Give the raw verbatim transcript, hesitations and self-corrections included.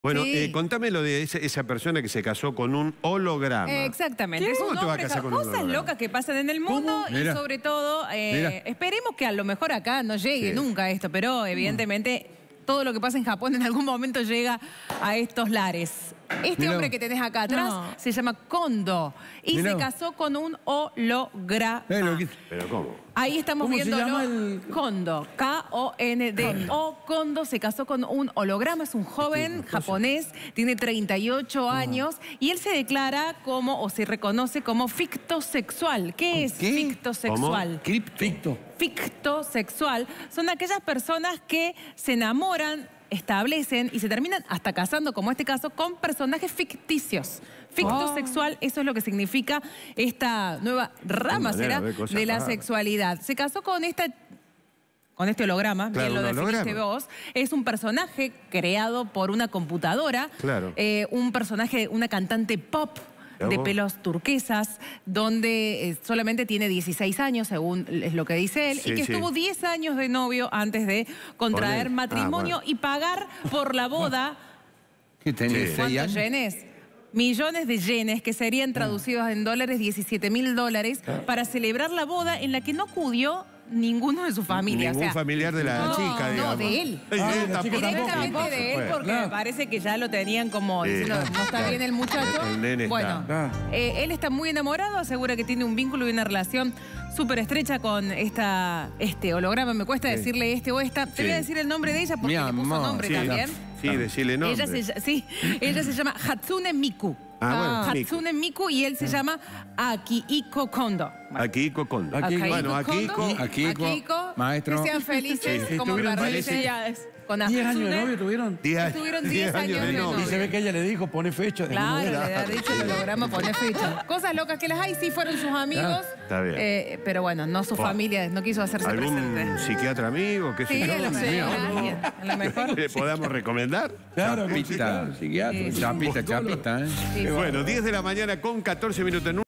Bueno, Sí. eh, contame lo de ese- esa persona que se casó con un holograma. Eh, exactamente. ¿Qué? Es un ¿Cómo te vas a hombre, casar con un cosas holograma? locas que pasan en el mundo y Mira. sobre todo, eh, Mira. esperemos que a lo mejor acá no llegue Sí. nunca esto, pero evidentemente todo lo que pasa en Japón en algún momento llega a estos lares. Este Mira. hombre que tenés acá atrás No. se llama Kondo y Mira. se casó con un holograma. Eh, lo que- ¿Pero cómo? Ahí estamos ¿Cómo se viendo llama el- Kondo, K O N D O. Kondo se casó con un holograma, es un joven japonés, tiene treinta y ocho años y él se declara como, o se reconoce como fictosexual. ¿Qué es ¿Qué? fictosexual? Cripto. Fictosexual son aquellas personas que se enamoran, establecen y se terminan hasta casando, como este caso, con personajes ficticios. Fictosexual, eso es lo que significa esta nueva rama, manera será, de ver cosas de la raras. sexualidad. Se casó con esta... Con este holograma, Claro, bien lo un definiste holograma. vos, es un personaje creado por una computadora, Claro. eh, un personaje, una cantante pop Mirá de vos. pelos turquesas, donde eh, solamente tiene dieciséis años, según es lo que dice él, Sí, y que sí. estuvo diez años de novio antes de contraer Con él. matrimonio Ah, bueno. y pagar por la boda, ¿Qué tenés? Sí. ¿Seis ¿cuántos años? yenes? Millones de yenes, que serían traducidos en dólares, diecisiete mil dólares, para celebrar la boda en la que no acudió ninguno de su familia. Ningún o sea, familiar de la no, chica, no, digamos. de él. Ay, Ah, de él de la tampoco. chica Directamente tampoco. de él, Bueno. porque Claro. me parece que ya lo tenían como Sí. diciendo, no está bien el muchacho. El nene está. Bueno, Claro. eh, él está muy enamorado, asegura que tiene un vínculo y una relación súper estrecha con esta, este holograma. Me cuesta Sí. decirle este o esta. Te Sí. voy a decir el nombre de ella porque Mi le puso amor. nombre Sí, también. sí, decirle nombre. Ella se, ll- sí, ella se llama Hatsune Miku. Ah, bueno, Miku. Hatsune Miku y él se llama Akihiko Kondo. Bueno, Akihiko Kondo. Aquí- Akihiko Bueno, Akihiko. Kondo, Akihiko, Akihiko, maestro. que sean felices Sí, como me estuvieron parece diez- con ¿Diez años de Hatsune. novio tuvieron? Diez años- Estuvieron diez diez años de novio. Y se ve que ella le dijo, pone fecha. de Claro, novela. le ha dicho el holograma, pone fecha. Cosas locas que las hay, sí fueron sus amigos. Está bien. eh, pero bueno, no su Buah. familia, no quiso hacerse ¿Algún presente. psiquiatra amigo? ¿Qué sé Sí, yo? a lo mejor, alguien, a lo mejor. ¿Le podamos recomendar? Claro, Chapita. psiquiatra, psiquiatra. Chapita, chapita, ¿eh? Sí, sí. Bueno, diez de la mañana con catorce minutos en